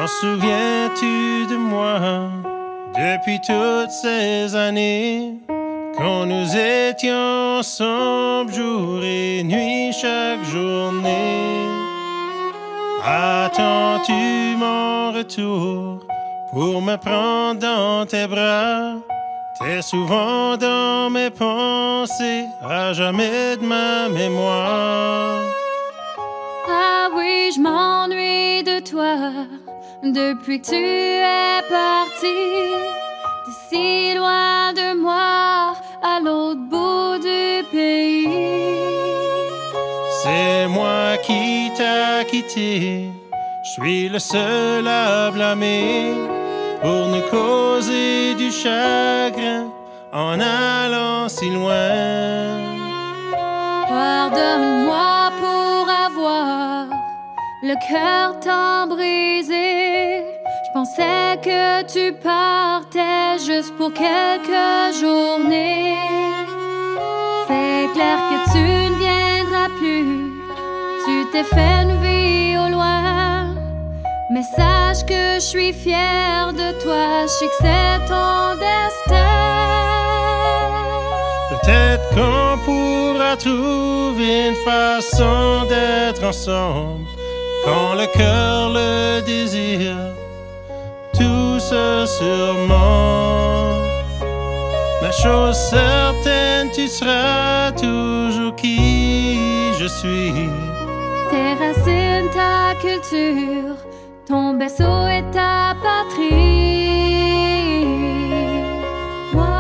T'en souviens-tu de moi depuis toutes ces années, quand nous étions ensemble jour et nuit chaque journée? Attends-tu mon retour pour me prendre dans tes bras? T'es souvent dans mes pensées, à jamais de ma mémoire. Ah oui, je m'ennuie de toi depuis que tu es parti. T'es si loin de moi, à l'autre bout du pays. C'est moi qui t'a quitté, je suis le seul à blâmer pour nous causer du chagrin en allant si loin. Pardonne-moi pour avoir le cœur tant brisé. Je pensais que tu partais juste pour quelques journées. C'est clair que tu ne viendras plus, tu t'es fait une vie au loin. Mais sache que je suis fière de toi, je sais que c'est ton destin. Peut-être qu'on pourra trouver une façon d'être ensemble, quand le cœur le désire, tout se surmonte. Ma chose certaine, tu seras toujours qui je suis. Tes racines, ta culture, ton berceau et ta patrie. Moi,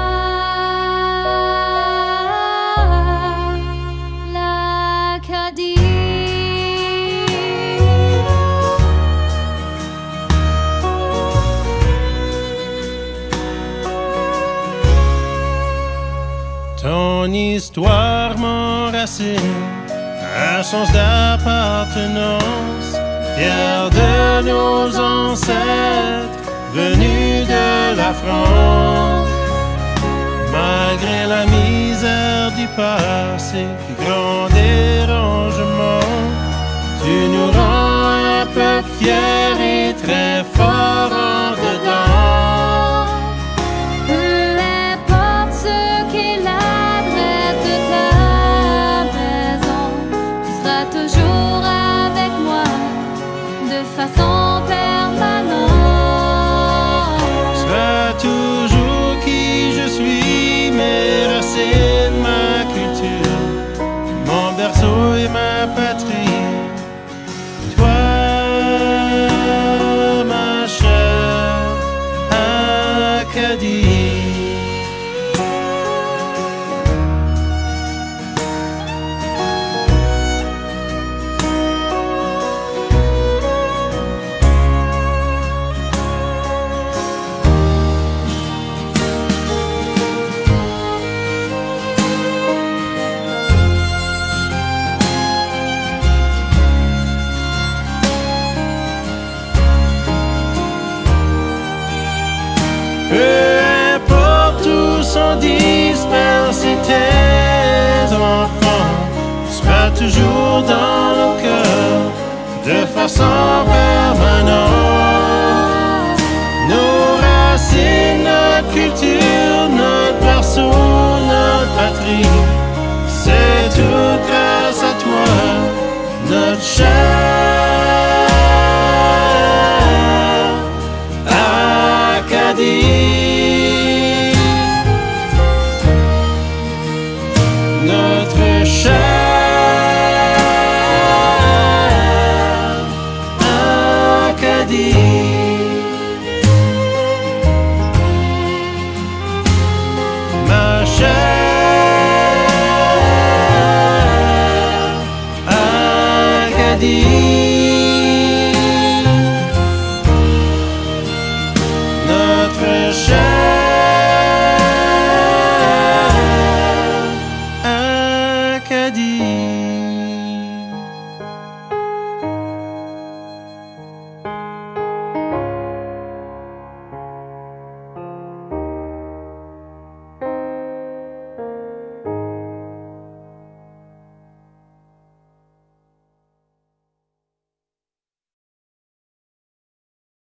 l'Acadie. Ton histoire m'enracine, un sens d'appartenance, fier de nos ancêtres venus de la France. Malgré la misère du passé, du grand dérangement, tu nous rends un peu fiers et très forts en dedans. Toujours avec moi, de façon permanente. Tu seras toujours qui je suis, mes racines, ma culture, mon berceau et ma patrie. Toi, ma chère Acadie. Peu importe où sont dispersés tes enfants, tu seras toujours dans nos cœurs de façon permanente. Nos racines, notre culture, notre berceau, notre patrie, c'est tout grâce à toi, notre chère Acadie.